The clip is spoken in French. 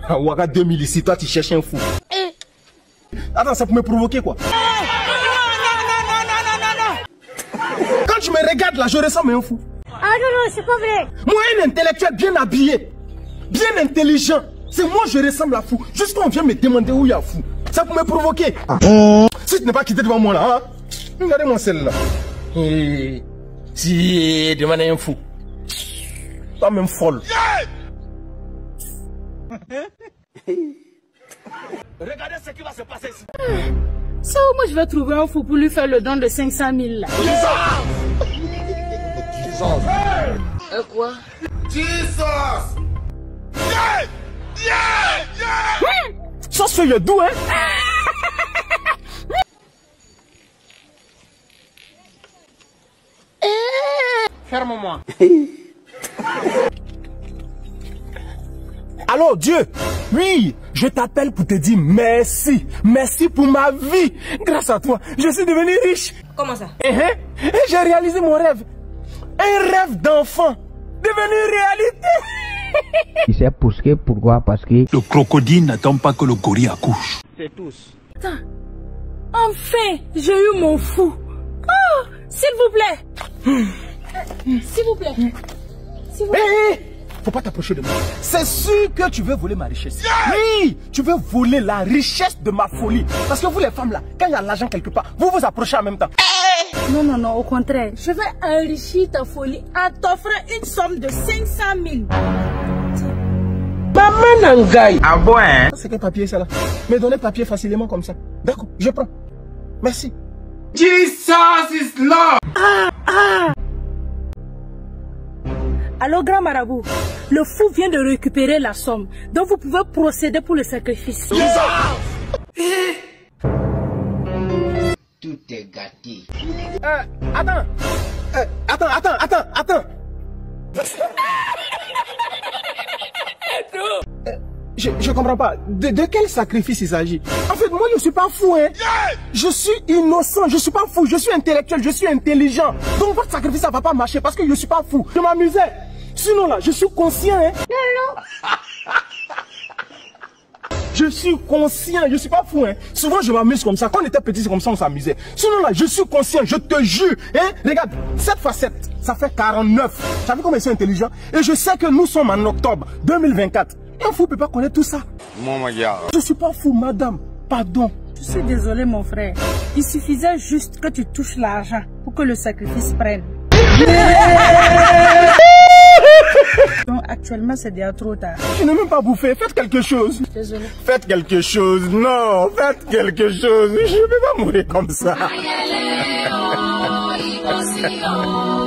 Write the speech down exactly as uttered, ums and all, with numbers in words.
Ouaga deux mille ici, toi tu cherches un fou. Attends, ça peut me provoquer quoi? Non, non, non, non, non, non, non. Quand tu me regardes là, je ressemble à un fou. Ah non, non, c'est pas vrai. Moi, un intellectuel bien habillé, bien intelligent, c'est moi je ressemble à fou. Juste quand on vient me demander où il y a fou, ça peut me provoquer. Ah. Si tu n'es pas quitté devant moi là, hein? Regardez-moi celle-là. Et... Si, demande un fou. Toi même folle. Regardez ce qui va se passer ici. Ça, moi je vais trouver un fou pour lui faire le don de cinq cent mille là. Euh, quoi? Jesus! Yeah! Yeah! Yeah! Ça se fait le doux, hein? Ferme-moi. Allô, Dieu? Oui, je t'appelle pour te dire merci. Merci pour ma vie. Grâce à toi, je suis devenu riche. Comment ça? Et, hein? Et j'ai réalisé mon rêve. Un rêve d'enfant devenu réalité. Tu sais pourquoi? Parce que le crocodile n'attend pas que le gorille accouche. C'est tous. Attends. Enfin, j'ai eu mon fou. Oh, s'il vous plaît. S'il vous plaît. S'il vous plaît. Hé, hey, faut pas t'approcher de moi. C'est sûr que tu veux voler ma richesse. Yeah! Oui, tu veux voler la richesse de ma folie. Parce que vous les femmes là, quand il y a l'argent quelque part, vous vous approchez en même temps. Non, non, non, au contraire. Je vais enrichir ta folie en t'offrant une somme de cinq cent mille. Maman Nangaï. Ah bon, hein? C'est quel papier ça là? Me donner papier facilement comme ça. D'accord, je prends. Merci. Jesus is Lord. Ah, ah. Alors, grand marabout, le fou vient de récupérer la somme. Donc, vous pouvez procéder pour le sacrifice. Tout est gâté. Euh, attends. Euh, attends, attends, attends, attends. euh, je, je comprends pas. De, de quel sacrifice il s'agit? En fait, moi, je suis pas fou, hein. Je suis innocent, je suis pas fou, je suis intellectuel, je suis intelligent. Donc, votre sacrifice, ça va pas marcher parce que je suis pas fou. Je m'amusais. Sinon, là, je suis conscient, hein. Non, non. Je suis conscient, je suis pas fou, hein. Souvent, je m'amuse comme ça. Quand on était petit, c'est comme ça, on s'amusait. Sinon, là, je suis conscient, je te jure, hein. Regarde, sept fois sept, ça fait quarante-neuf. Tu as vu comment ils sont intelligents? Et je sais que nous sommes en octobre deux mille vingt-quatre. Un fou peut pas connaître tout ça. Mon gars. Je suis pas fou, madame. Pardon. Je suis désolé, mon frère. Il suffisait juste que tu touches l'argent pour que le sacrifice prenne. Donc actuellement c'est déjà trop tard. Je n'ai même pas bouffé, faites quelque chose. Désolé. Faites quelque chose, non, faites quelque chose. Je ne peux pas mourir comme ça.